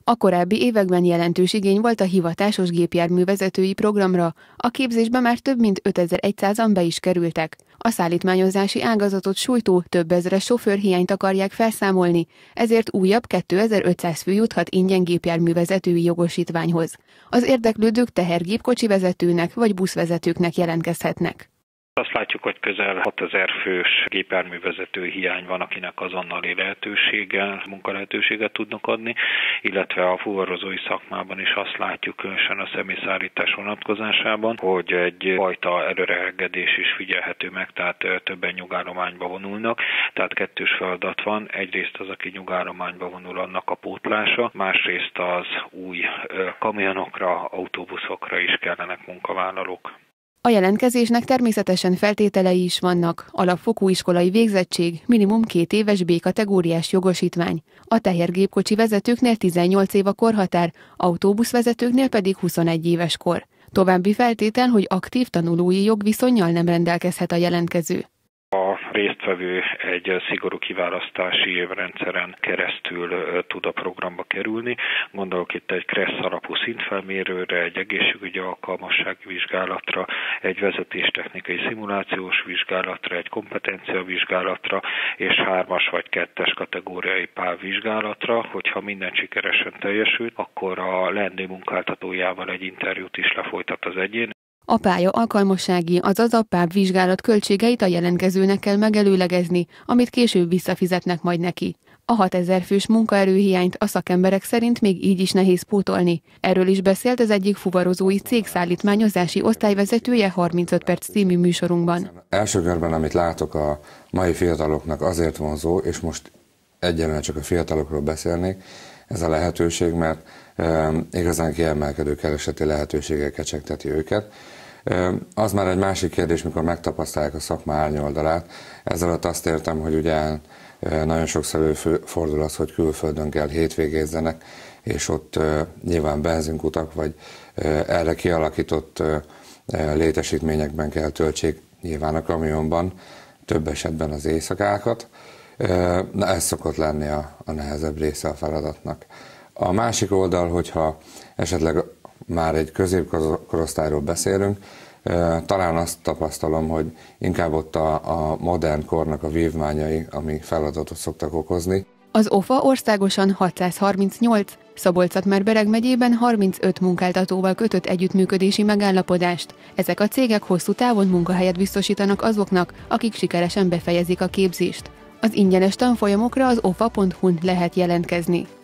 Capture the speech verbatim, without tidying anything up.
A korábbi években jelentős igény volt a hivatásos gépjárművezetői programra, a képzésbe már több mint ötezer-százan be is kerültek. A szállítmányozási ágazatot sújtó több ezres sofőrhiányt akarják felszámolni, ezért újabb kétezer-ötszáz fő juthat ingyen gépjárművezetői jogosítványhoz. Az érdeklődők tehergépkocsi vezetőnek vagy buszvezetőknek jelentkezhetnek. Azt látjuk, hogy közel hatezer fős gépjárművezető hiány van, akinek azonnali lehetőséggel, munkalehetőséget tudnak adni, illetve a fuvarozói szakmában is azt látjuk, különösen a személyszállítás vonatkozásában, hogy egy fajta előreregedés is figyelhető meg, tehát többen nyugállományba vonulnak, tehát kettős feladat van, egyrészt az, aki nyugállományba vonul, annak a pótlása, másrészt az új kamionokra, autóbuszokra is kellenek munkavállalók. A jelentkezésnek természetesen feltételei is vannak, alapfokú iskolai végzettség, minimum két éves B-kategóriás jogosítvány. A tehergépkocsi vezetőknél tizennyolc év a korhatár, autóbuszvezetőknél pedig huszonegy éves kor. További feltétel, hogy aktív tanulói jogviszonnyal nem rendelkezhet a jelentkező. A résztvevő egy szigorú kiválasztási rendszeren keresztül tud a programba kerülni. Gondolok itt egy KRESZ alapú szintfelmérőre, egy egészségügyi alkalmassági vizsgálatra, egy vezetéstechnikai szimulációs vizsgálatra, egy kompetenciavizsgálatra és hármas vagy kettes kategóriai pálvizsgálatra. Hogyha minden sikeresen teljesült, akkor a leendő munkáltatójával egy interjút is lefolytat az egyén. A pálya alkalmassági, azaz a páp vizsgálat költségeit a jelentkezőnek kell megelőlegezni, amit később visszafizetnek majd neki. A hatezer fős munkaerőhiányt a szakemberek szerint még így is nehéz pótolni. Erről is beszélt az egyik fuvarozói cég szállítmányozási osztályvezetője harmincöt perc című műsorunkban. Első körben, amit látok a mai fiataloknak azért vonzó, és most egyenlően csak a fiatalokról beszélnék, ez a lehetőség, mert e, igazán kiemelkedő kereseti lehetőségek kecsegteti őket. E, az már egy másik kérdés, mikor megtapasztalják a szakma árnyoldalát. Ezzel alatt azt értem, hogy ugye e, nagyon sokszor előfordul az, hogy külföldön kell hétvégézzenek, és ott e, nyilván benzinkutak, vagy e, erre kialakított e, létesítményekben kell töltsék, nyilván a kamionban, több esetben az éjszakákat. Na, ez szokott lenni a, a nehezebb része a feladatnak. A másik oldal, hogyha esetleg már egy középkorosztályról beszélünk, talán azt tapasztalom, hogy inkább ott a, a modern kornak a vívmányai, ami feladatot szoktak okozni. Az o fa országosan hatszázharmincnyolc, Szabolcs-Szatmár-Bereg megyében harmincöt munkáltatóval kötött együttműködési megállapodást. Ezek a cégek hosszú távon munkahelyet biztosítanak azoknak, akik sikeresen befejezik a képzést. Az ingyenes tanfolyamokra az o fa pont hu-n lehet jelentkezni.